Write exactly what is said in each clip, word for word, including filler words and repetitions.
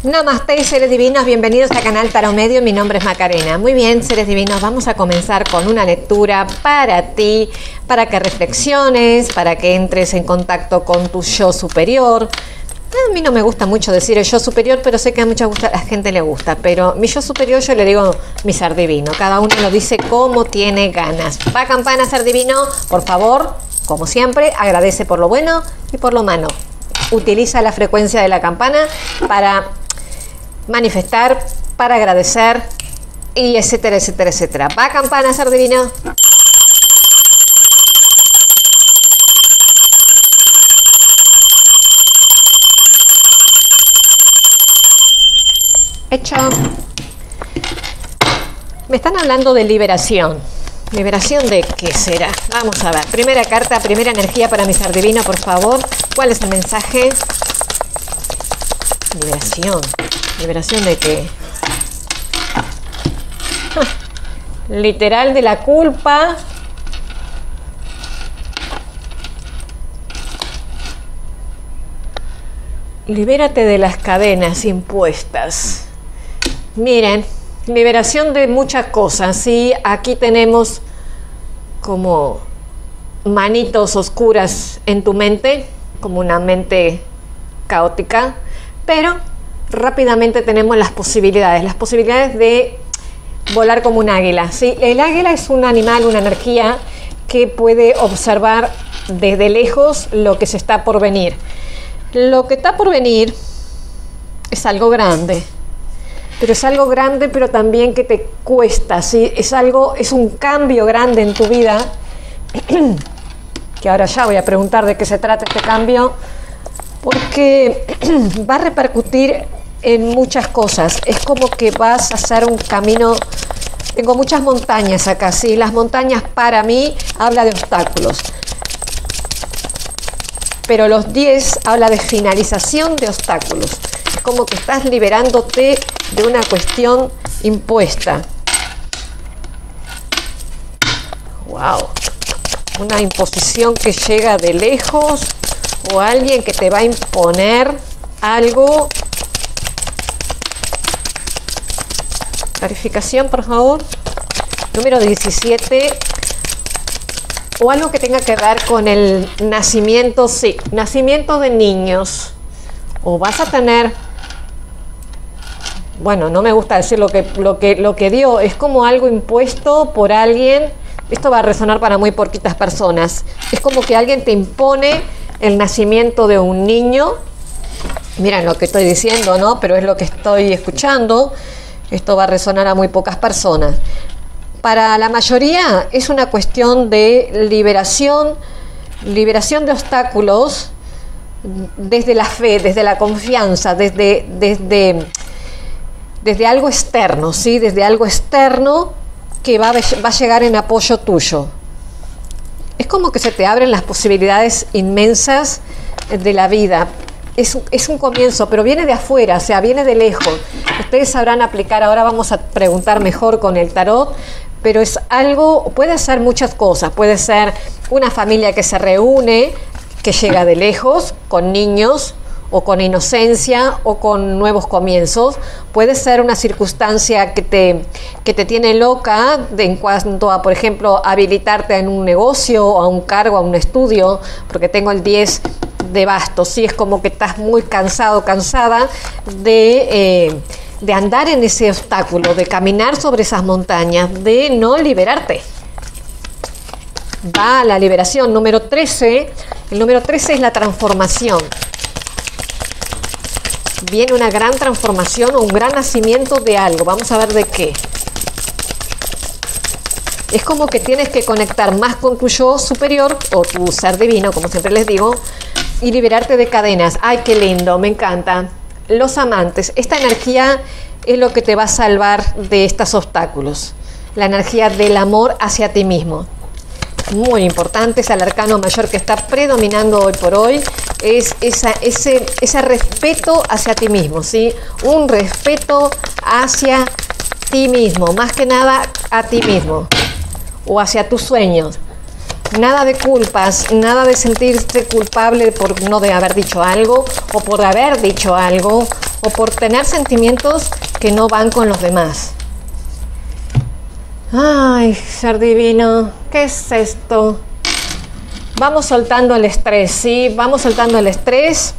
Namaste, seres divinos, bienvenidos a Canal Tarot Medio, mi nombre es Macarena. Muy bien, seres divinos, vamos a comenzar con una lectura para ti, para que reflexiones, para que entres en contacto con tu yo superior. A mí no me gusta mucho decir el yo superior, pero sé que a mucha gusta, a gente le gusta, pero mi yo superior yo le digo mi ser divino, cada uno lo dice como tiene ganas. Va campana, ser divino, por favor, como siempre, agradece por lo bueno y por lo malo. Utiliza la frecuencia de la campana para manifestar, para agradecer y etcétera, etcétera, etcétera. Va campana, ser divino. Hecho. Me están hablando de liberación. ¿Liberación de qué será? Vamos a ver. Primera carta, primera energía para mi ser divino, por favor. ¿Cuál es el mensaje? Liberación. ¿Liberación de qué? Literal de la culpa. Libérate de las cadenas impuestas. Miren, liberación de muchas cosas, ¿sí? Aquí tenemos como manitos oscuras en tu mente, como una mente caótica, pero rápidamente tenemos las posibilidades, las posibilidades de volar como un águila, ¿sí? El águila es un animal, una energía que puede observar desde lejos lo que se está por venir. Lo que está por venir es algo grande, pero es algo grande, pero también que te cuesta, ¿sí? Es algo, es un cambio grande en tu vida, que ahora ya voy a preguntar de qué se trata este cambio, porque va a repercutir en muchas cosas. Es como que vas a hacer un camino. Tengo muchas montañas acá, ¿sí? Las montañas para mí habla de obstáculos. Pero los diez habla de finalización de obstáculos. Es como que estás liberándote de una cuestión impuesta. Wow. Una imposición que llega de lejos o alguien que te va a imponer algo. Clarificación, por favor. Número diecisiete. O algo que tenga que ver con el nacimiento, sí, nacimiento de niños. O vas a tener, bueno, no me gusta decir lo que, lo que, lo que dio, es como algo impuesto por alguien. Esto va a resonar para muy poquitas personas. Es como que alguien te impone el nacimiento de un niño. Miren lo que estoy diciendo, ¿no? Pero es lo que estoy escuchando. Esto va a resonar a muy pocas personas. Para la mayoría es una cuestión de liberación, liberación de obstáculos desde la fe, desde la confianza, desde, desde, desde algo externo, ¿sí? Desde algo externo que va a, va a llegar en apoyo tuyo. Es como que se te abren las posibilidades inmensas de la vida. Es, es un comienzo, pero viene de afuera, o sea, viene de lejos. Ustedes sabrán aplicar, ahora vamos a preguntar mejor con el tarot, pero es algo, puede ser muchas cosas, puede ser una familia que se reúne, que llega de lejos, con niños, o con inocencia, o con nuevos comienzos. Puede ser una circunstancia que te, que te tiene loca de, en cuanto a, por ejemplo, habilitarte en un negocio, o a un cargo, a un estudio, porque tengo el diez de bastos, sí, es como que estás muy cansado, cansada de... Eh, de andar en ese obstáculo, de caminar sobre esas montañas, de no liberarte. Va a la liberación. Número trece. El número trece es la transformación. Viene una gran transformación o un gran nacimiento de algo. Vamos a ver de qué. Es como que tienes que conectar más con tu yo superior o tu ser divino, como siempre les digo, y liberarte de cadenas. ¡Ay, qué lindo! Me encanta. Los amantes, esta energía es lo que te va a salvar de estos obstáculos, la energía del amor hacia ti mismo. Muy importante, es el arcano mayor que está predominando hoy por hoy, es esa, ese, ese respeto hacia ti mismo, ¿sí? Un respeto hacia ti mismo, más que nada a ti mismo, o hacia tus sueños. Nada de culpas, nada de sentirse culpable por no de haber dicho algo, o por haber dicho algo, o por tener sentimientos que no van con los demás. Ay, ser divino, ¿qué es esto? Vamos soltando el estrés, ¿sí? Vamos soltando el estrés.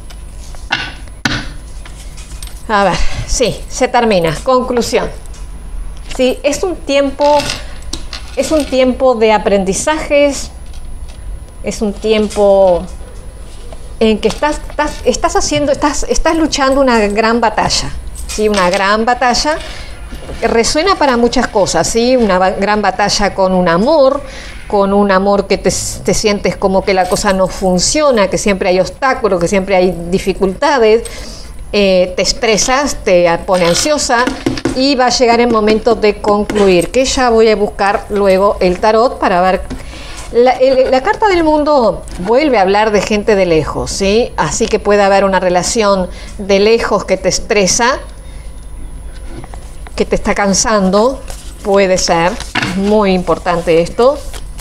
A ver, sí, se termina. Conclusión. Sí, es un tiempo, es un tiempo de aprendizajes, es un tiempo en que estás, estás, estás haciendo, estás, estás luchando una gran batalla, ¿sí? Una gran batalla. Resuena para muchas cosas, ¿sí? Una ba- gran batalla con un amor, con un amor que te, te sientes como que la cosa no funciona, que siempre hay obstáculos, que siempre hay dificultades, eh, te estresas, te pone ansiosa y va a llegar el momento de concluir, que ya voy a buscar luego el tarot para ver. La, el, la carta del mundo vuelve a hablar de gente de lejos, ¿sí? Así que puede haber una relación de lejos que te estresa, que te está cansando, puede ser, muy importante esto.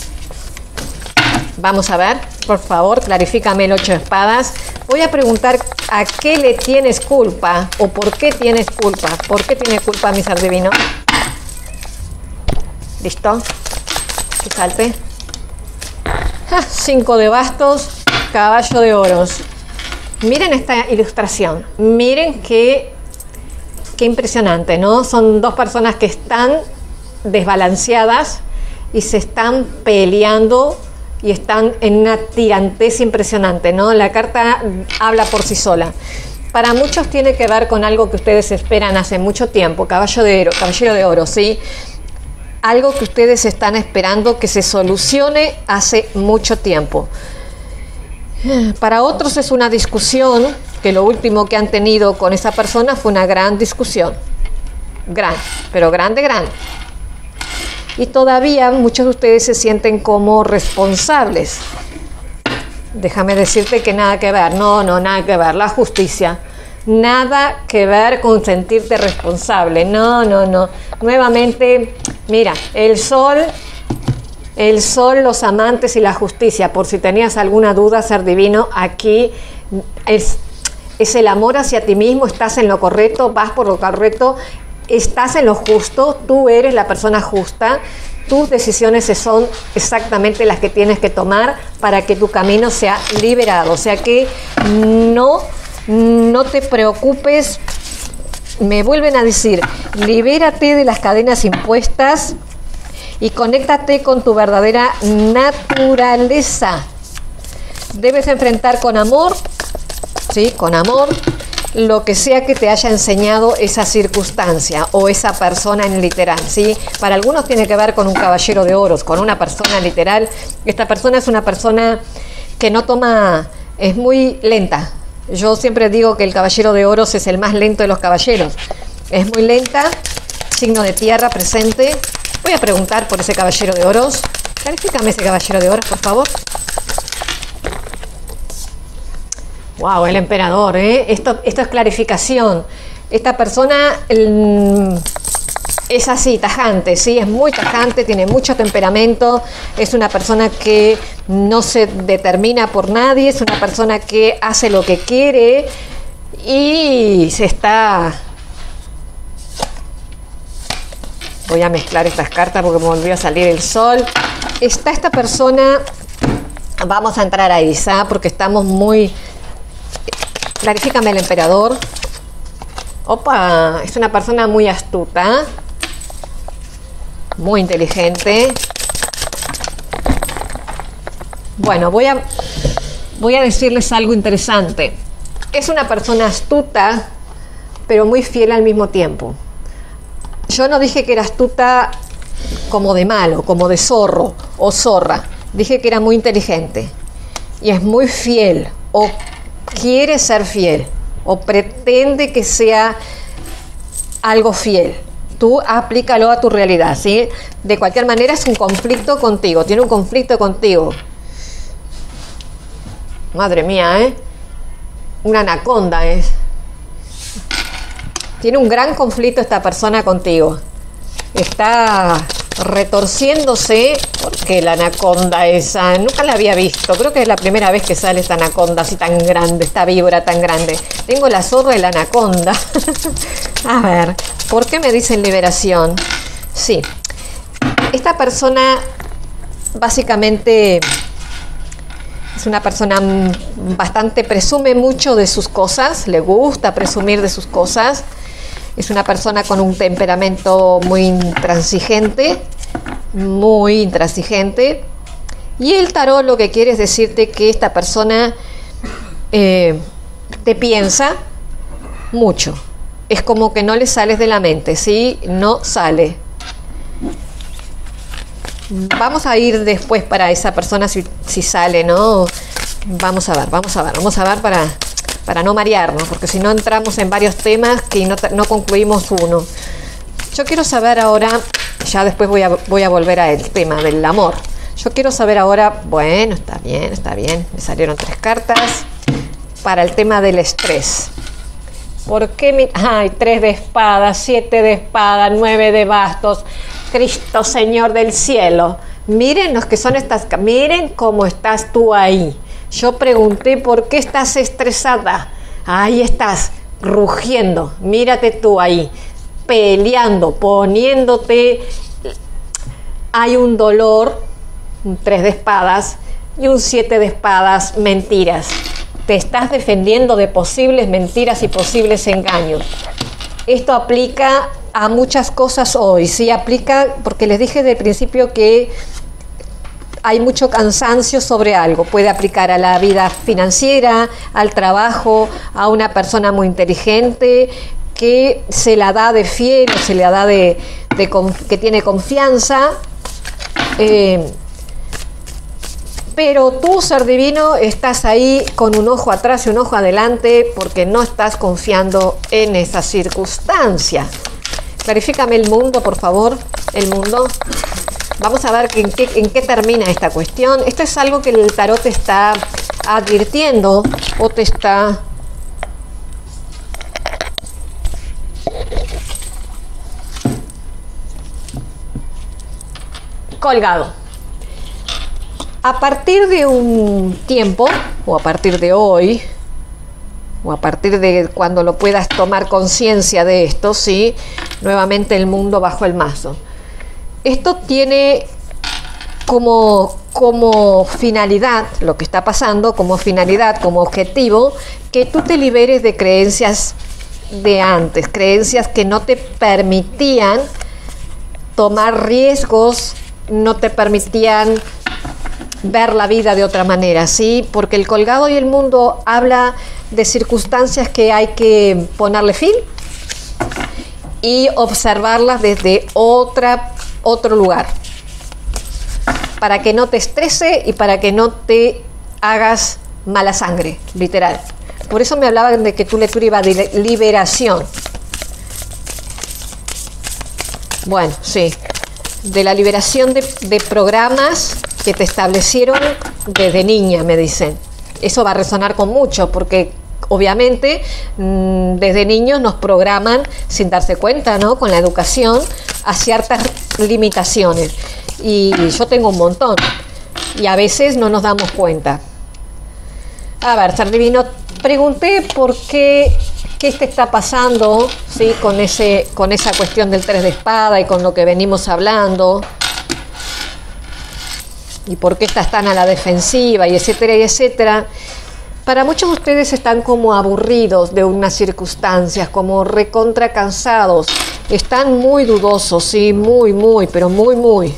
Vamos a ver, por favor, clarifícame el ocho de espadas. Voy a preguntar a qué le tienes culpa o por qué tienes culpa. ¿Por qué tienes culpa, mi ser divino? ¿Listo? Que salte. Ah, cinco de bastos, caballo de oros. Miren esta ilustración. Miren qué... Qué impresionante, ¿no? Son dos personas que están desbalanceadas y se están peleando y están en una tirantez impresionante, ¿no? La carta habla por sí sola. Para muchos tiene que ver con algo que ustedes esperan hace mucho tiempo, caballo de oro, caballero de oro, ¿sí? Algo que ustedes están esperando que se solucione hace mucho tiempo. Para otros es una discusión, que lo último que han tenido con esa persona fue una gran discusión. Gran, pero grande, grande. Y todavía muchos de ustedes se sienten como responsables. Déjame decirte que nada que ver, no, no, nada que ver, la justicia. Nada que ver con sentirte responsable, no, no, no. Nuevamente, mira, el sol... El sol, los amantes y la justicia. Por si tenías alguna duda, ser divino, aquí es, es el amor hacia ti mismo. Estás en lo correcto, vas por lo correcto, estás en lo justo, tú eres la persona justa. Tus decisiones son exactamente las que tienes que tomar para que tu camino sea liberado. O sea que no, no te preocupes. Me vuelven a decir, libérate de las cadenas impuestas y conéctate con tu verdadera naturaleza. Debes enfrentar con amor, ¿sí? Con amor, lo que sea que te haya enseñado esa circunstancia o esa persona en literal, ¿sí? Para algunos tiene que ver con un caballero de oros, con una persona literal. Esta persona es una persona que no toma, es muy lenta. Yo siempre digo que el caballero de oros es el más lento de los caballeros. Es muy lenta, signo de tierra presente. Voy a preguntar por ese caballero de oros. Clarifícame ese caballero de oros, por favor. Wow, el emperador, ¿eh? Esto, esto es clarificación. Esta persona el, es así, tajante, ¿sí? Es muy tajante, tiene mucho temperamento. Es una persona que no se determina por nadie. Es una persona que hace lo que quiere y se está... Voy a mezclar estas cartas porque me volvió a salir el sol. Está esta persona, vamos a entrar ahí, ¿sabes? Porque estamos muy... Clarifícame el emperador. Opa, es una persona muy astuta, muy inteligente. Bueno, voy a, voy a decirles algo interesante. Es una persona astuta, pero muy fiel al mismo tiempo. Yo no dije que era astuta como de malo, como de zorro o zorra. Dije que era muy inteligente y es muy fiel o quiere ser fiel o pretende que sea algo fiel. Tú aplícalo a tu realidad, ¿sí? De cualquier manera es un conflicto contigo, tiene un conflicto contigo. Madre mía, ¿eh? Una anaconda es. Tiene un gran conflicto esta persona contigo. Está retorciéndose, porque la anaconda esa, nunca la había visto, creo que es la primera vez que sale esta anaconda así tan grande, esta víbora tan grande. Tengo la zorra y la anaconda. A ver, ¿por qué me dicen liberación? Sí, esta persona básicamente es una persona bastante, presume mucho de sus cosas, le gusta presumir de sus cosas. Es una persona con un temperamento muy intransigente, muy intransigente. Y el tarot lo que quiere es decirte que esta persona eh, te piensa mucho. Es como que no le sales de la mente, ¿sí? No sale. Vamos a ir después para esa persona si, si sale, ¿no? Vamos a ver, vamos a ver, vamos a ver para... para no marearnos, porque si no entramos en varios temas que no, no concluimos uno. Yo quiero saber ahora, ya después voy a, voy a volver al tema del amor. Yo quiero saber ahora, bueno, está bien, está bien, me salieron tres cartas para el tema del estrés. ¿Por qué mi, ay, tres de espadas, siete de espadas, nueve de bastos? Cristo Señor del cielo, miren los que son estas, miren cómo estás tú ahí. Yo pregunté por qué estás estresada. Ahí estás, rugiendo. Mírate tú ahí, peleando, poniéndote. Hay un dolor, un tres de espadas y un siete de espadas, mentiras. Te estás defendiendo de posibles mentiras y posibles engaños. Esto aplica a muchas cosas hoy. Sí, aplica porque les dije del principio que hay mucho cansancio sobre algo. Puede aplicar a la vida financiera, al trabajo, a una persona muy inteligente que se la da de fiel, o se la da de, de que tiene confianza. Eh, pero tú, ser divino, estás ahí con un ojo atrás y un ojo adelante porque no estás confiando en esa circunstancia. Clarifícame el mundo, por favor, el mundo. Vamos a ver en qué, en qué termina esta cuestión. Esto es algo que el tarot te está advirtiendo o te está... colgado. A partir de un tiempo, o a partir de hoy, o a partir de cuando lo puedas tomar conciencia de esto, ¿sí? Nuevamente el mundo bajo el mazo. Esto tiene como, como finalidad, lo que está pasando, como finalidad, como objetivo, que tú te liberes de creencias de antes, creencias que no te permitían tomar riesgos, no te permitían ver la vida de otra manera, ¿sí? Porque el colgado y el mundo habla de circunstancias que hay que ponerle fin y observarlas desde otra otro lugar, para que no te estrese y para que no te hagas mala sangre, literal. Por eso me hablaban de que tu lectura iba de liberación. Bueno, sí, de la liberación de, de programas que te establecieron desde niña, me dicen. Eso va a resonar con mucho, porque obviamente desde niños nos programan sin darse cuenta, ¿no? Con la educación a ciertas limitaciones, y yo tengo un montón y a veces no nos damos cuenta. A ver, ser divino, pregunté por qué, qué te está pasando, ¿sí? con, ese, con esa cuestión del tres de espada y con lo que venimos hablando, y por qué estás tan a la defensiva, y etcétera, y etcétera. Para muchos de ustedes están como aburridos de unas circunstancias, como recontra cansados. Están muy dudosos, sí, muy, muy, pero muy, muy.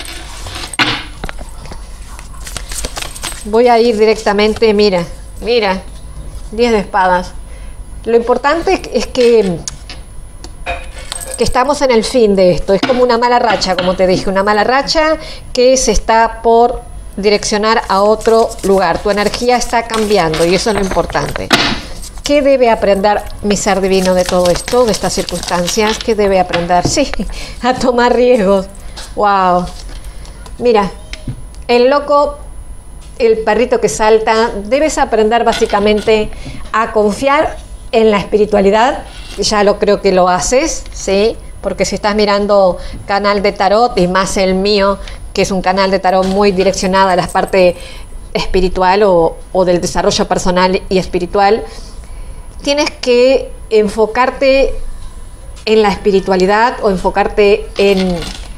Voy a ir directamente, mira, mira, diez de espadas. Lo importante es que, que estamos en el fin de esto. Es como una mala racha, como te dije, una mala racha que se está por direccionar a otro lugar. Tu energía está cambiando y eso es lo importante. ¿Qué debe aprender mi ser divino de todo esto, de estas circunstancias? ¿Qué debe aprender? Sí, a tomar riesgos. Wow. Mira, el loco, el perrito que salta, debes aprender básicamente a confiar en la espiritualidad. Ya lo creo que lo haces, ¿sí? porque si estás mirando canal de tarot, y más el mío, que es un canal de tarot muy direccionado a la parte espiritual o, o del desarrollo personal y espiritual, tienes que enfocarte en la espiritualidad o enfocarte en,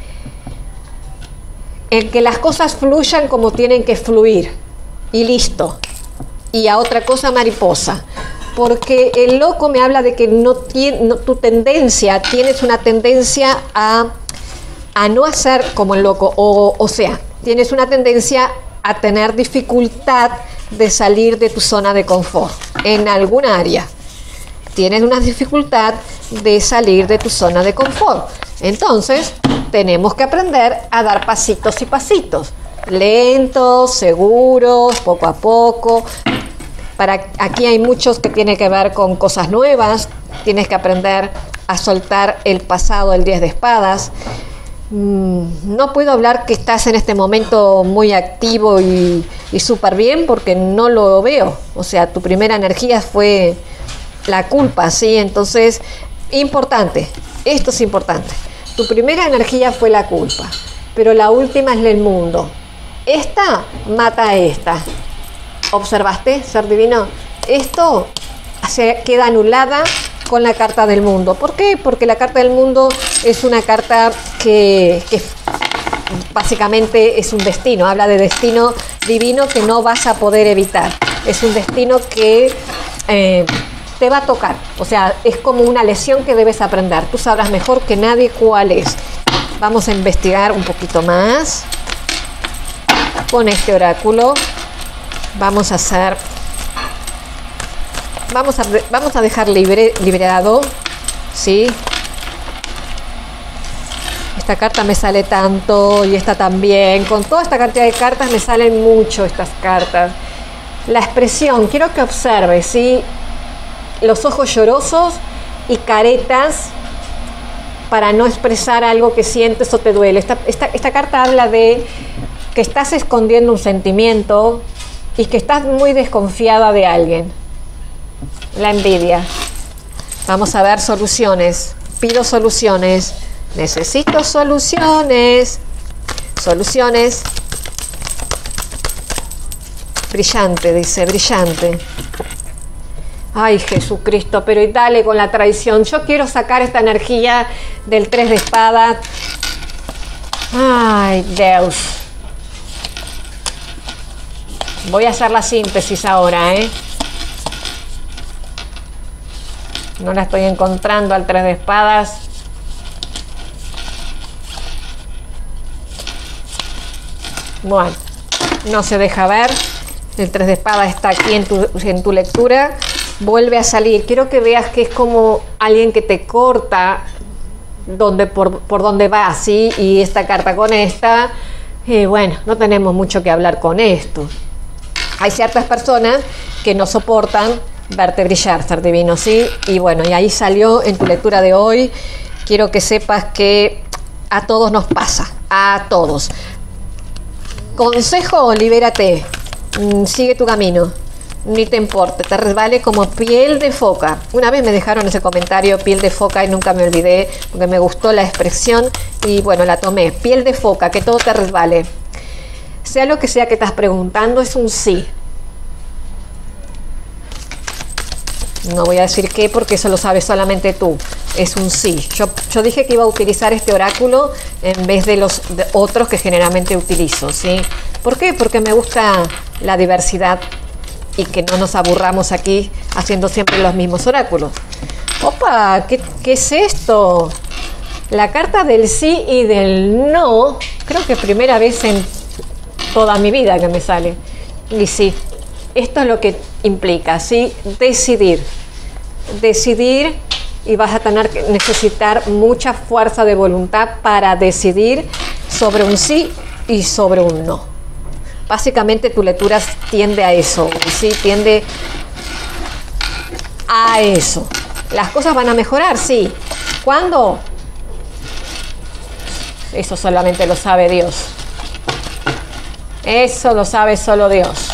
en que las cosas fluyan como tienen que fluir y listo. Y a otra cosa mariposa, porque el loco me habla de que no tiene, no, tu tendencia, tienes una tendencia a, a no hacer como el loco, o, o sea, tienes una tendencia a tener dificultad de salir de tu zona de confort en algún área. Tienes una dificultad de salir de tu zona de confort. Entonces, tenemos que aprender a dar pasitos y pasitos. Lentos, seguros, poco a poco. Para, aquí hay muchos que tienen que ver con cosas nuevas. Tienes que aprender a soltar el pasado, el diez de espadas. No puedo hablar que estás en este momento muy activo y, y súper bien, porque no lo veo. O sea, tu primera energía fue la culpa, ¿sí? Entonces, importante, esto es importante. Tu primera energía fue la culpa, pero la última es el mundo. Esta mata a esta. ¿Observaste, ser divino? Esto se queda anulada con la carta del mundo. ¿Por qué? Porque la carta del mundo es una carta que, que básicamente es un destino. Habla de destino divino que no vas a poder evitar. Es un destino que eh, te va a tocar. O sea, es como una lesión que debes aprender. Tú sabrás mejor que nadie cuál es. Vamos a investigar un poquito más con este oráculo. Vamos a hacer, vamos a, vamos a dejar libre, liberado, ¿sí? Esta carta me sale tanto y esta también. Con toda esta cantidad de cartas me salen mucho estas cartas. La expresión, quiero que observes, ¿sí? Los ojos llorosos y caretas para no expresar algo que sientes o te duele. Esta, esta, esta carta habla de que estás escondiendo un sentimiento y que estás muy desconfiada de alguien. La envidia. Vamos a ver soluciones. Pido soluciones. Necesito soluciones. Soluciones. Brillante, dice, brillante. Ay, Jesucristo, pero y dale con la traición. Yo quiero sacar esta energía del tres de espadas. Ay, Dios. Voy a hacer la síntesis ahora, ¿eh? No la estoy encontrando al tres de espadas. Bueno, no se deja ver. El tres de espadas está aquí en tu, en tu lectura. Vuelve a salir. Quiero que veas que es como alguien que te corta donde, por, por donde va, ¿sí? Y esta carta con esta. Eh, bueno, no tenemos mucho que hablar con esto. Hay ciertas personas que no soportan verte brillar, ser divino, ¿sí? Y bueno, y ahí salió en tu lectura de hoy. Quiero que sepas que a todos nos pasa, a todos. Consejo, libérate, sigue tu camino, ni te importe, te resbale como piel de foca. Una vez me dejaron ese comentario, piel de foca, y nunca me olvidé, porque me gustó la expresión y bueno, la tomé. Piel de foca, que todo te resbale. Sea lo que sea que estás preguntando, es un sí. No voy a decir qué, porque eso lo sabes solamente tú. Es un sí. Yo, yo dije que iba a utilizar este oráculo en vez de los de otros que generalmente utilizo, ¿sí? ¿Por qué? Porque me gusta la diversidad y que no nos aburramos aquí haciendo siempre los mismos oráculos. ¡Opa! ¿Qué, qué es esto? La carta del sí y del no. Creo que es primera vez en toda mi vida que me sale. Y sí, esto es lo que implica, ¿sí? Decidir. Decidir, y vas a tener que necesitar mucha fuerza de voluntad para decidir sobre un sí y sobre un no. Básicamente tu lectura tiende a eso, ¿sí? Tiende a eso. ¿Las cosas van a mejorar? Sí. ¿Cuándo? Eso solamente lo sabe Dios. Eso lo sabe solo Dios.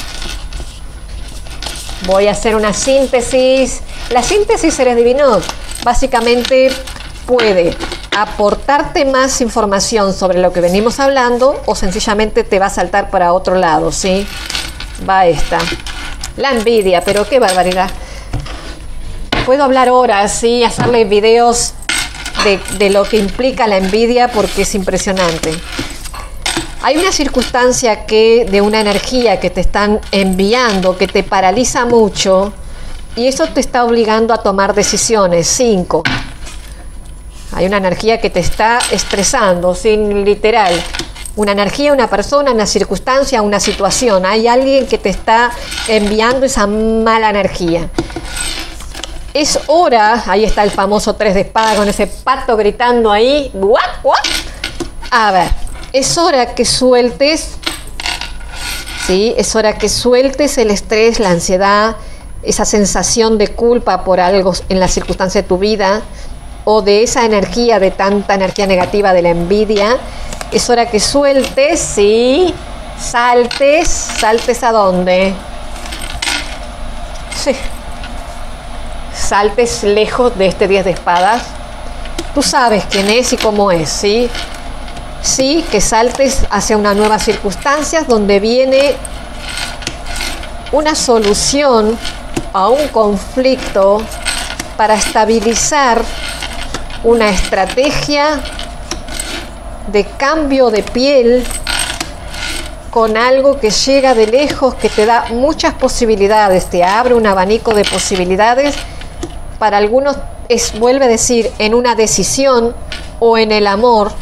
Voy a hacer una síntesis. La síntesis, seres divinos, básicamente puede aportarte más información sobre lo que venimos hablando o sencillamente te va a saltar para otro lado, ¿sí? Va esta. La envidia, pero qué barbaridad. Puedo hablar horas, ¿sí? Hacerle videos de, de lo que implica la envidia porque es impresionante. Hay una circunstancia que de una energía que te están enviando, que te paraliza mucho y eso te está obligando a tomar decisiones. Cinco. Hay una energía que te está estresando, sin literal. Una energía, una persona, una circunstancia, una situación. Hay alguien que te está enviando esa mala energía. Es hora, ahí está el famoso tres de espada con ese pato gritando ahí. ¿What? ¿What? A ver, es hora que sueltes, ¿sí? Es hora que sueltes el estrés, la ansiedad, esa sensación de culpa por algo en la circunstancia de tu vida, o de esa energía, de tanta energía negativa de la envidia. Es hora que sueltes, sí, saltes, saltes ¿a dónde? Sí, saltes lejos de este diez de espadas. Tú sabes quién es y cómo es, ¿sí? Sí, que saltes hacia una nueva circunstancia donde viene una solución a un conflicto para estabilizar una estrategia de cambio de piel con algo que llega de lejos, que te da muchas posibilidades, te abre un abanico de posibilidades. Para algunos es, vuelve a decir, en una decisión o en el amor.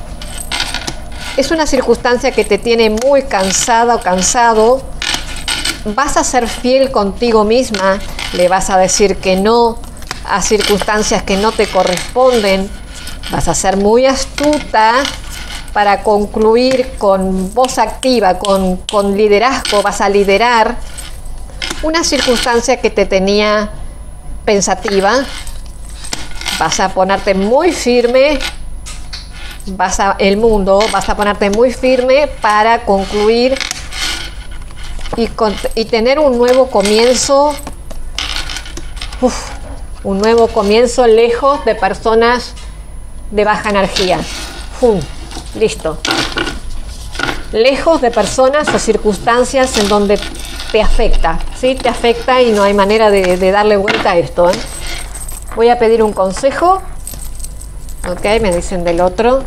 Es una circunstancia que te tiene muy cansada o cansado. Vas a ser fiel contigo misma, le vas a decir que no a circunstancias que no te corresponden, vas a ser muy astuta para concluir con voz activa, con, con liderazgo, vas a liderar una circunstancia que te tenía pensativa, vas a ponerte muy firme, vas a, el mundo, vas a ponerte muy firme para concluir y, con, y tener un nuevo comienzo. Uf, un nuevo comienzo lejos de personas de baja energía. ¡Fum! Listo. Lejos de personas o circunstancias en donde te afecta, ¿sí? Te afecta y no hay manera de, de darle vuelta a esto, ¿eh? Voy a pedir un consejo. Ok, me dicen del otro.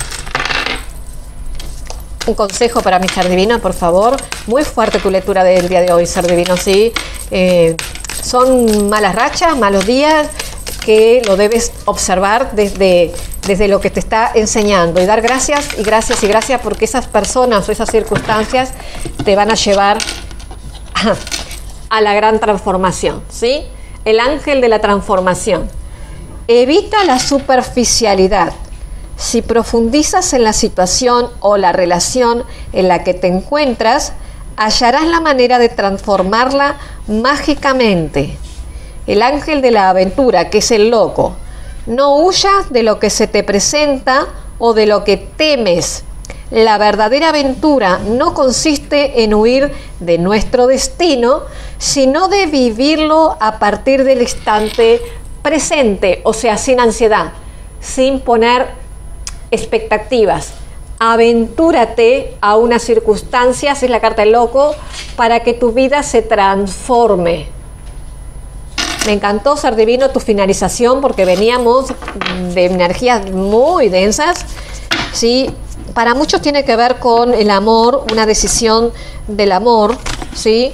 Un consejo para mi ser divino, por favor. Muy fuerte tu lectura del día de hoy, ser divino, ¿sí? Eh, son malas rachas, malos días, que lo debes observar desde, desde lo que te está enseñando y dar gracias y gracias y gracias porque esas personas o esas circunstancias te van a llevar a, a la gran transformación, ¿sí? El ángel de la transformación. Evita la superficialidad. Si profundizas en la situación o la relación en la que te encuentras, hallarás la manera de transformarla mágicamente. El ángel de la aventura, que es el loco. No huyas de lo que se te presenta o de lo que temes. La verdadera aventura no consiste en huir de nuestro destino, sino de vivirlo a partir del instante presente, o sea, sin ansiedad, sin poner expectativas. Aventúrate a una circunstancia, así es la carta del loco, para que tu vida se transforme. Me encantó, ser divino, tu finalización, porque veníamos de energías muy densas, ¿sí? Para muchos tiene que ver con el amor, una decisión del amor, ¿sí?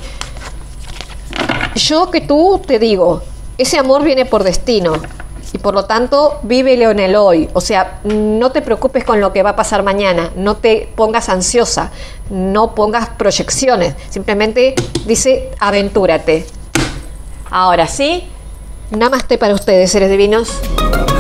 Yo que tú te digo, ese amor viene por destino. Y por lo tanto, vívelo en el hoy. O sea, no te preocupes con lo que va a pasar mañana. No te pongas ansiosa. No pongas proyecciones. Simplemente dice, aventúrate. Ahora sí, namaste para ustedes, seres divinos.